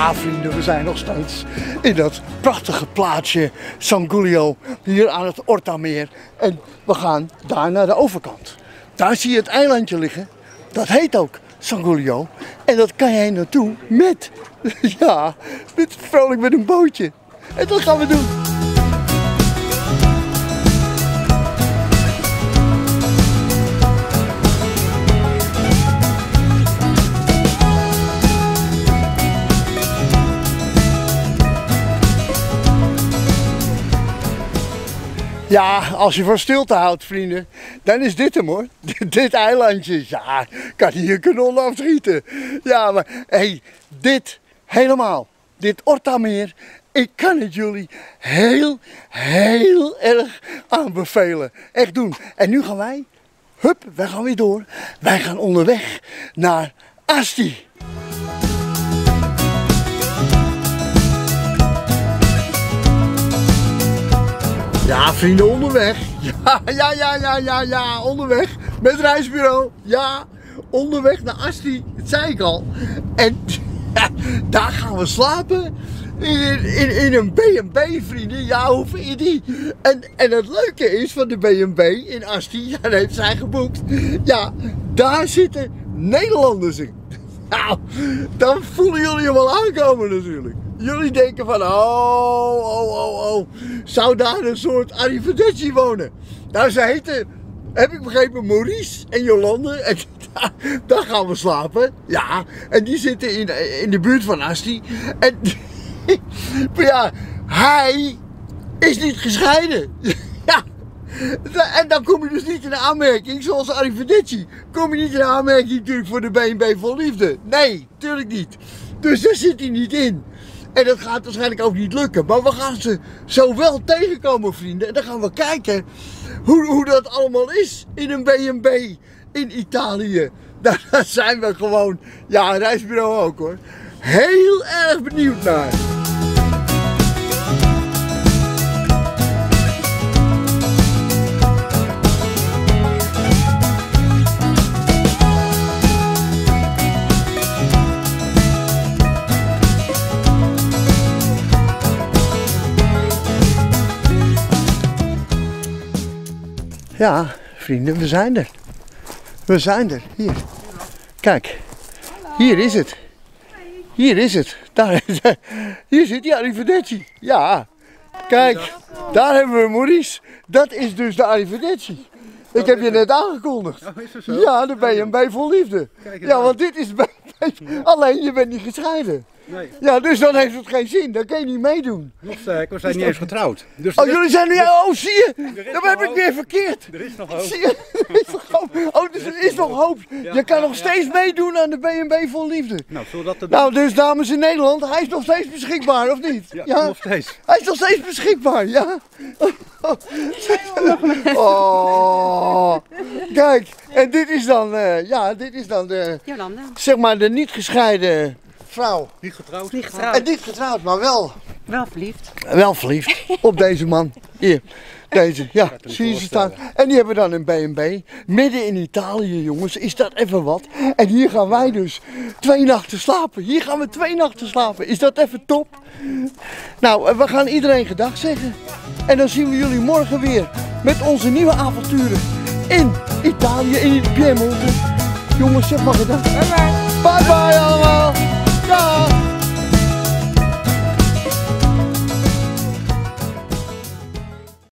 Ja vrienden, we zijn nog steeds in dat prachtige plaatsje San Giulio hier aan het Ortameer. En we gaan daar naar de overkant. Daar zie je het eilandje liggen. Dat heet ook San Giulio. En dat kan jij naartoe met, ja, vrolijk met een bootje. En dat gaan we doen. Ja, als je van stilte houdt, vrienden, dan is dit hem hoor. Dit eilandje, ja, kan hier een kanon afschieten. Ja, maar hey, dit helemaal, dit Ortameer, ik kan het jullie heel erg aanbevelen. Echt doen. En nu gaan wij, wij gaan weer door. Wij gaan onderweg naar Asti. Ja, vrienden, onderweg. Ja, onderweg. Met reisbureau. Ja, onderweg naar Asti. Dat zei ik al. En ja, daar gaan we slapen. In een B&B, vrienden. Ja, hoe vind je die? En het leuke is van de B&B in Asti, ja, dat heeft zij geboekt. Ja, daar zitten Nederlanders in. Nou, dan voelen jullie hem wel aankomen natuurlijk. Jullie denken van, zou daar een soort arrivederci wonen? Nou, ze heten, heb ik begrepen, Maurice en Jolande. En daar gaan we slapen. Ja, en die zitten in de buurt van Asti. En maar ja, hij is niet gescheiden. Ja. En dan kom je dus niet in de aanmerking, zoals arrivederci. Kom je niet in de aanmerking natuurlijk voor de B&B vol liefde. Nee, natuurlijk niet. Dus daar zit hij niet in. En dat gaat waarschijnlijk ook niet lukken. Maar we gaan ze zo wel tegenkomen, vrienden. En dan gaan we kijken hoe dat allemaal is in een B&B in Italië. Daar zijn we gewoon, ja, een reisbureau ook hoor, heel erg benieuwd naar. Ja, vrienden, we zijn er. We zijn er. Hier. Kijk. Hier is het. Hier is het. Daar, hier zit die arrivederci. Ja. Kijk. Daar hebben we Maurice. Dat is dus de arrivederci. Ik heb je net aangekondigd. Oh, is dat zo? Ja, de B&B vol liefde. Ja, want dit is B&B. Alleen je bent niet gescheiden. Nee. Ja, dus dan heeft het geen zin. Dan kan je niet meedoen. Nog sterker, we zijn niet eens getrouwd. Dus oh, jullie zijn nu... Oh, zie je? Dat heb ik weer verkeerd. Er is nog hoop. Zie je? Er is nog hoop. Oh, dus er is nog hoop. Je kan nog steeds meedoen aan de B&B vol liefde. Nou, zullen we dat nou, dus dames in Nederland, hij is nog steeds beschikbaar, of niet? Ja, nog steeds. Hij is nog steeds beschikbaar, ja? Oh, kijk. En dit is dan, ja, dit is dan de... Jolande. Zeg maar de niet gescheiden vrouw. Niet getrouwd. Niet getrouwd. En niet getrouwd, maar wel. Wel verliefd. Wel verliefd op deze man. Hier, deze. Ja, zie je ze staan. En die hebben dan een B&B. Midden in Italië, jongens. Is dat even wat? En hier gaan wij dus 2 nachten slapen. Hier gaan we 2 nachten slapen. Is dat even top? Nou, we gaan iedereen gedag zeggen. En dan zien we jullie morgen weer met onze nieuwe avonturen in Italië, in Piemonte. Jongens, zeg maar gedag. Bye bye. Bye bye allemaal. Dag.